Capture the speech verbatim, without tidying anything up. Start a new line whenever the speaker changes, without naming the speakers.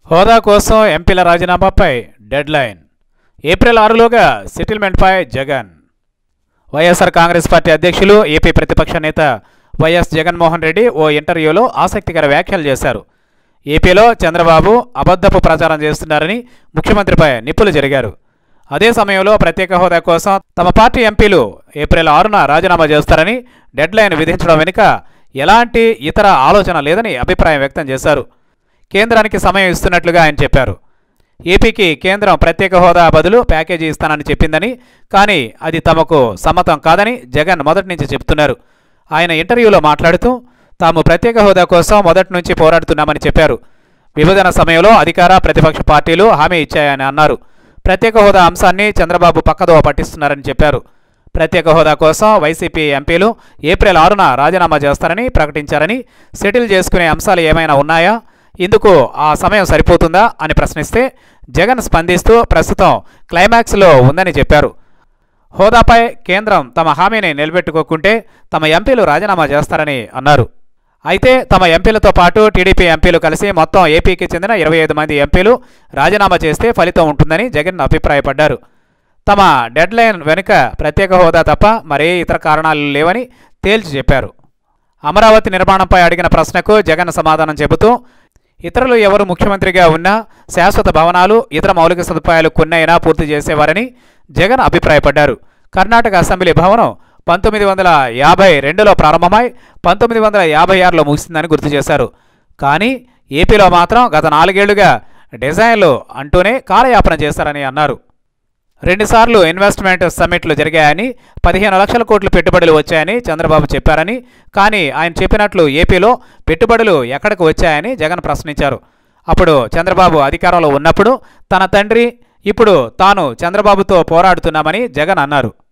హోదా కోసం ఎంపీల రాజీనామాపై డెడ్లైన్. ఏప్రిల్ ఆరులోగా సెటిల్మెంట్పై జగన్. వైఎస్ఆర్ కాంగ్రెస్ పార్టీ అధ్యక్షులు, ఏపీ ప్రతిపక్ష నేత వైఎస్ జగన్మోహన్ రెడ్డి ఓ ఇంటర్వ్యూలో ఆసక్తికర వ్యాఖ్యలు చేశారు. ఏపీలో చంద్రబాబు అబద్ధపు ప్రచారం చేస్తున్నారని ముఖ్యమంత్రిపై నిప్పులు జరిగారు. అదే సమయంలో ప్రత్యేక హోదా కోసం తమ పార్టీ ఎంపీలు ఏప్రిల్ ఆరున రాజీనామా చేస్తారని డెడ్లైన్ విధించడం వెనుక ఎలాంటి ఇతర ఆలోచన లేదని అభిప్రాయం వ్యక్తం చేశారు. కేంద్రానికి సమయం ఇస్తున్నట్లుగా ఆయన చెప్పారు. ఏపీకి కేంద్రం ప్రత్యేక హోదా బదులు ప్యాకేజీ ఇస్తానని చెప్పిందని, కానీ అది తమకు సమ్మతం కాదని జగన్ మొదటి నుంచి చెబుతున్నారు. ఆయన ఇంటర్వ్యూలో మాట్లాడుతూ తాము ప్రత్యేక హోదా కోసం మొదటి నుంచి పోరాడుతున్నామని చెప్పారు. విభజన సమయంలో అధికార ప్రతిపక్ష పార్టీలు హామీ ఇచ్చాయని అన్నారు. ప్రత్యేక హోదా అంశాన్ని చంద్రబాబు పక్కదోవ పట్టిస్తున్నారని చెప్పారు. ప్రత్యేక హోదా కోసం వైసీపీ ఎంపీలు ఏప్రిల్ ఆరున రాజీనామా చేస్తారని ప్రకటించారని, సెటిల్ చేసుకునే అంశాలు ఏమైనా ఉన్నాయా, ఇందుకు ఆ సమయం సరిపోతుందా అని ప్రశ్నిస్తే జగన్ స్పందిస్తూ ప్రస్తుతం క్లైమాక్స్లో ఉందని చెప్పారు. హోదాపై కేంద్రం తమ హామీని నిలబెట్టుకోకుంటే తమ ఎంపీలు రాజీనామా చేస్తారని అన్నారు. అయితే తమ ఎంపీలతో పాటు టీడీపీ ఎంపీలు కలిసి మొత్తం ఏపీకి చెందిన ఇరవై ఐదు మంది ఎంపీలు రాజీనామా చేస్తే ఫలితం ఉంటుందని జగన్ అభిప్రాయపడ్డారు. తమ డెడ్లైన్ వెనుక ప్రత్యేక హోదా తప్ప మరే ఇతర కారణాలు లేవని తేల్చి చెప్పారు. అమరావతి నిర్మాణంపై అడిగిన ప్రశ్నకు జగన్ సమాధానం చెబుతూ ఇతరులు ఎవరు ముఖ్యమంత్రిగా ఉన్నా శాశ్వత భవనాలు, ఇతర మౌలిక సదుపాయాలు కొన్నైనా పూర్తి చేసేవారని జగన్ అభిప్రాయపడ్డారు. కర్ణాటక అసెంబ్లీ భవనం పంతొమ్మిది వందల యాభై రెండులో ప్రారంభమై పంతొమ్మిది వందల యాభై ఆరులో ముగిసిందని గుర్తు చేశారు. కానీ ఏపీలో మాత్రం గత నాలుగేళ్లుగా డిజైన్లు అంటూనే కాలయాపన చేశారని అన్నారు. రెండుసార్లు ఇన్వెస్ట్మెంట్ సమ్మిట్లు జరిగాయని, పదిహేను లక్షల కోట్లు పెట్టుబడులు వచ్చాయని చంద్రబాబు చెప్పారని, కానీ ఆయన చెప్పినట్లు ఏపీలో పెట్టుబడులు ఎక్కడికి వచ్చాయని జగన్ ప్రశ్నించారు. అప్పుడు చంద్రబాబు అధికారంలో ఉన్నప్పుడు తన తండ్రి, ఇప్పుడు తాను చంద్రబాబుతో పోరాడుతున్నామని జగన్ అన్నారు.